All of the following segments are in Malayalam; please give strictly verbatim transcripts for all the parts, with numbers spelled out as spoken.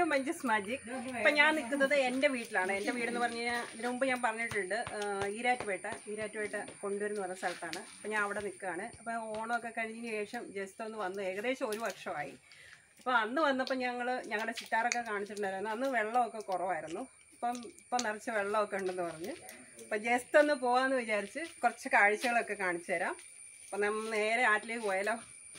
Manju'S magic. If I am in the end of it, I am in the room. I am in the Iratueta, Iratueta, Kundur, or Sultana. If I am in the Kana, if I own a continuation just on the one, the Egre show you what show I. If I am the one the Panyanga, Yanga Chitaraka answered, and another well lock of Coro, I don't know. Panarcha well lock under the one. But just on the Poan, which is Korchaka, like a canchera. Panam air at least well.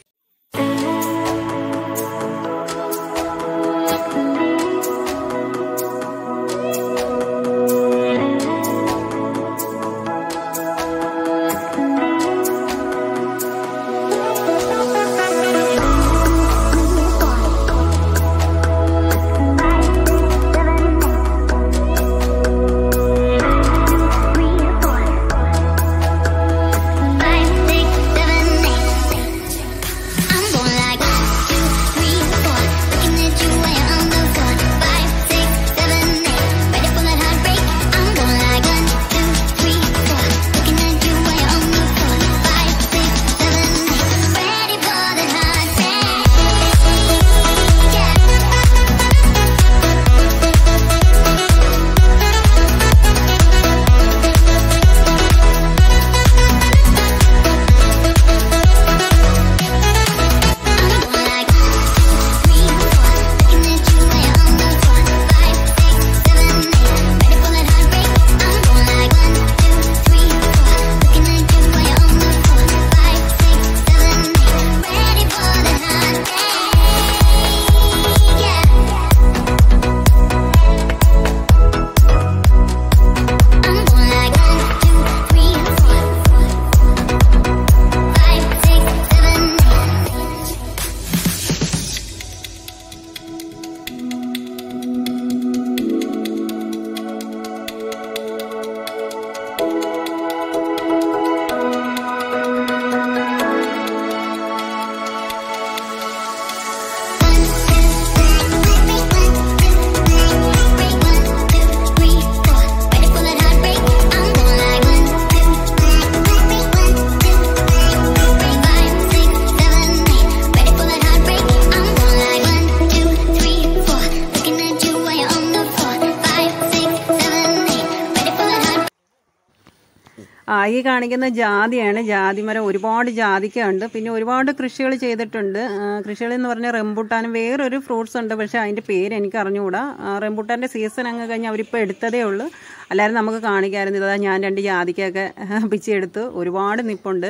ഈ കാണിക്കുന്ന ജാതിയാണ്. ജാതിമരം ഒരുപാട് ജാതിക്കുണ്ട്. പിന്നെ ഒരുപാട് കൃഷികൾ ചെയ്തിട്ടുണ്ട്. കൃഷികൾ എന്ന് പറഞ്ഞാൽ റംബൂട്ടാനും വേറൊരു ഫ്രൂട്ട്സ് ഉണ്ട്, പക്ഷേ അതിൻ്റെ പേര് എനിക്ക് അറിഞ്ഞുകൂടാ. റംബൂട്ടാൻ്റെ സീസൺ അങ്ങ് കഴിഞ്ഞ് അവരിപ്പോൾ എടുത്തതേ ഉള്ളൂ. എല്ലാവരും നമുക്ക് കാണിക്കാമായിരുന്നു. ഇതാ ഞാൻ രണ്ട് ജാതിക്കൊക്കെ പിച്ചെടുത്തു. ഒരുപാട് നിപ്പുണ്ട്.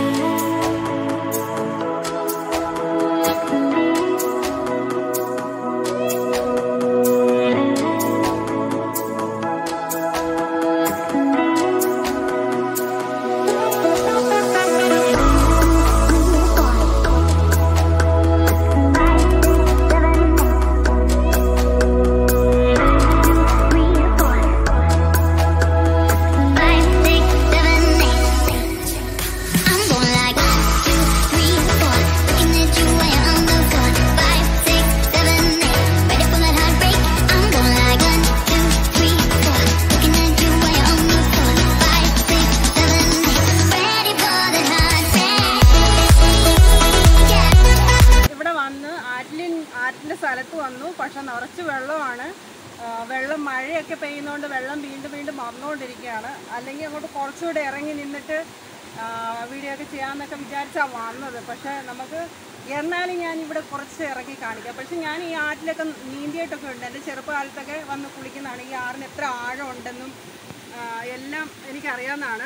സ്ഥലത്ത് വന്നു. പക്ഷെ നിറച്ച് വെള്ളമാണ്. വെള്ളം മഴയൊക്കെ പെയ്യുന്നതുകൊണ്ട് വെള്ളം വീണ്ടും വീണ്ടും വന്നുകൊണ്ടിരിക്കുകയാണ്. അല്ലെങ്കിൽ അങ്ങോട്ട് കുറച്ചുകൂടെ ഇറങ്ങി നിന്നിട്ട് വീഡിയോ ഒക്കെ ചെയ്യാമെന്നൊക്കെ വിചാരിച്ചാണ് വന്നത്. പക്ഷേ നമുക്ക് എന്നാലും ഞാൻ ഇവിടെ കുറച്ച് ഇറങ്ങി കാണിക്കാം. പക്ഷെ ഞാൻ ഈ ആറ്റിലൊക്കെ നീന്തിയിട്ടൊക്കെ ഉണ്ട്. എൻ്റെ ചെറുപ്പകാലത്തൊക്കെ വന്ന് കുളിക്കുന്നതാണ്. ഈ ആറിന് എത്ര ആഴം ഉണ്ടെന്നും എല്ലാം എനിക്കറിയാവുന്നതാണ്.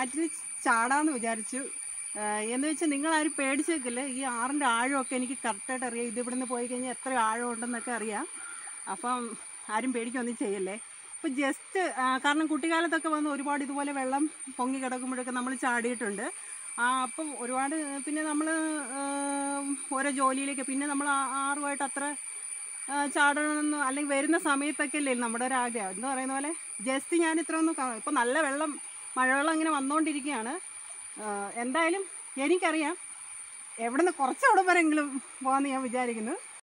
ആറ്റിൽ ചാടാമെന്ന് വിചാരിച്ചു. എന്ന് വെച്ചാൽ നിങ്ങളാരും പേടിച്ചേക്കില്ല. ഈ ആറിൻ്റെ ആഴമൊക്കെ എനിക്ക് കറക്റ്റായിട്ട് അറിയാം. ഇത് ഇവിടുന്ന് പോയി കഴിഞ്ഞാൽ എത്ര ആഴം ഉണ്ടെന്നൊക്കെ അറിയാം. അപ്പം ആരും പേടിക്കൊന്നും ചെയ്യല്ലേ. ഇപ്പോൾ ജസ്റ്റ് കാരണം കുട്ടിക്കാലത്തൊക്കെ വന്ന് ഒരുപാട് ഇതുപോലെ വെള്ളം പൊങ്ങി കിടക്കുമ്പോഴൊക്കെ നമ്മൾ ചാടിയിട്ടുണ്ട്. അപ്പം ഒരുപാട് പിന്നെ നമ്മൾ ഓരോ ജോലിയിലേക്ക് പിന്നെ നമ്മൾ ആറുമായിട്ട് അത്ര ചാടണമെന്ന് അല്ലെങ്കിൽ വരുന്ന സമയത്തൊക്കെ അല്ലേ നമ്മുടെ ഒരു ആഗ്രഹം എന്ന് പറയുന്ന പോലെ ജസ്റ്റ് ഞാൻ ഇത്ര ഒന്നും ഇപ്പം നല്ല വെള്ളം മഴവെള്ളം ഇങ്ങനെ വന്നുകൊണ്ടിരിക്കുകയാണ്. എന്തായാലും എനിക്കറിയാം എവിടെ നിന്ന് കുറച്ച് അവിടെ വരെങ്കിലും പോകാമെന്ന് ഞാൻ വിചാരിക്കുന്നു.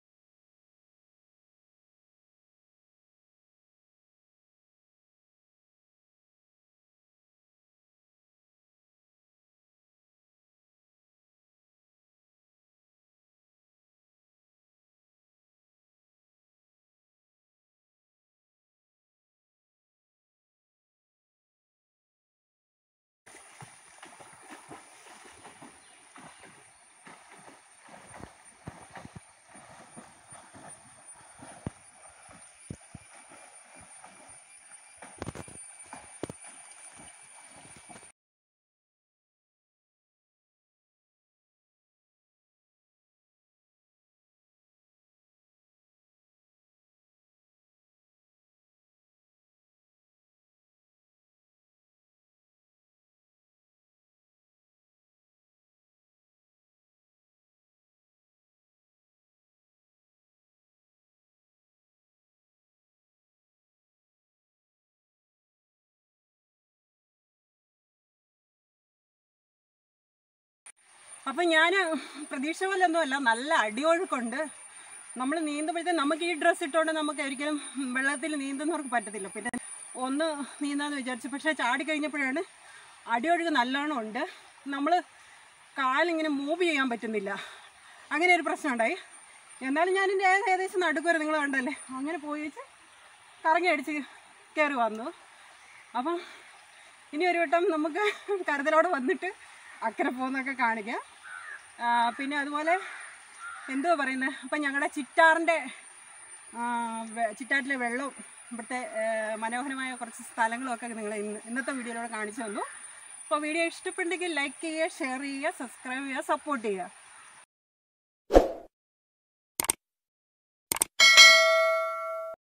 അപ്പം ഞാൻ പ്രതീക്ഷ പോലൊന്നുമല്ല, നല്ല അടിയൊഴുക്കുണ്ട്. നമ്മൾ നീന്തുമ്പോഴത്തേക്കും നമുക്ക് ഈ ഡ്രസ്സ് ഇട്ടുകൊണ്ട് നമുക്ക് ഒരിക്കലും വെള്ളത്തിൽ നീന്തുന്നവർക്ക് പറ്റത്തില്ല. പിന്നെ ഒന്ന് നീന്താമെന്ന് വിചാരിച്ചു. പക്ഷേ ചാടിക്കഴിഞ്ഞപ്പോഴാണ് അടിയൊഴുക്ക് നല്ലോണം ഉണ്ട്. നമ്മൾ കാലിങ്ങനെ മൂവ് ചെയ്യാൻ പറ്റുന്നില്ല. അങ്ങനെ ഒരു പ്രശ്നം ഉണ്ടായി. എന്നാലും ഞാനിൻ്റെ ഏകദേശം നടുക്ക് വരെ നിങ്ങൾ കണ്ടല്ലേ, അങ്ങനെ പോയി വെച്ച് കറങ്ങി അടിച്ച് കയറി വന്നു. അപ്പം ഇനി ഒരു വട്ടം നമുക്ക് കരുതലോടെ വന്നിട്ട് അക്കരെ പോകുന്നൊക്കെ കാണിക്കാം. പിന്നെ അതുപോലെ എന്തുവാ പറയുന്നത്, അപ്പം ഞങ്ങളുടെ ചിറ്റാറിൻ്റെ ചിറ്റാറ്റിലെ വെള്ളവും ഇവിടുത്തെ മനോഹരമായ കുറച്ച് സ്ഥലങ്ങളൊക്കെ നിങ്ങൾ ഇന്ന് ഇന്നത്തെ വീഡിയോയിലൂടെ കാണിച്ചു തന്നു. അപ്പോൾ വീഡിയോ ഇഷ്ടപ്പെട്ടെങ്കിൽ ലൈക്ക് ചെയ്യുക, ഷെയർ ചെയ്യുക, സബ്സ്ക്രൈബ് ചെയ്യുക, സപ്പോർട്ട് ചെയ്യുക.